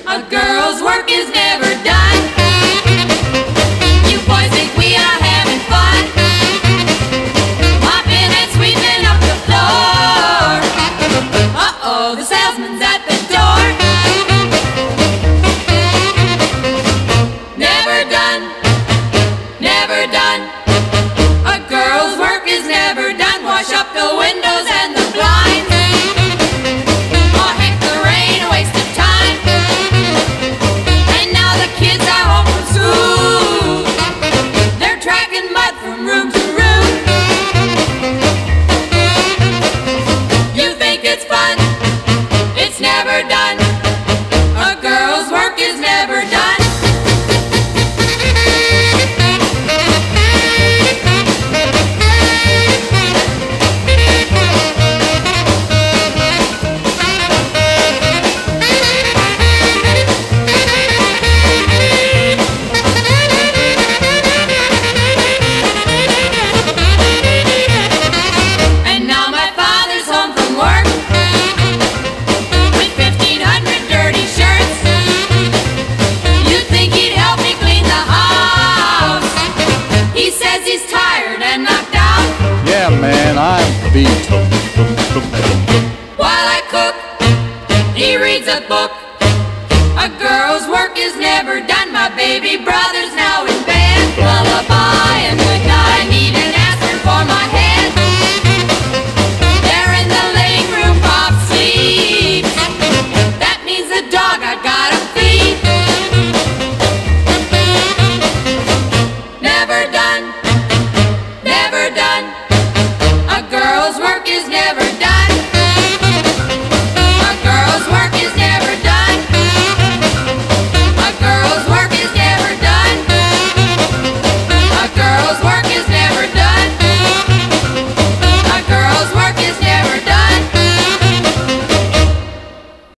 A girl's work is never done. You boys think we are having fun, mopping and sweeping up the floor. Uh-oh, the salesman's at the door. Never done, never done. A girl's work is never done. Wash up the windows and the blinds. Oh, heck, the rain, a waste of time. And now the kids are home from school. They're tracking mud from room to room. You think it's fun? It's never done. A girl's work is never done. And now my father's home from work with 1,500 dirty shirts. You'd think he'd help me clean the house. He says he's tired and knocked out. Yeah, man, I'm beat. While I cook, he reads a book. A girl's work is never done. My baby brother's now in bed. Lullaby and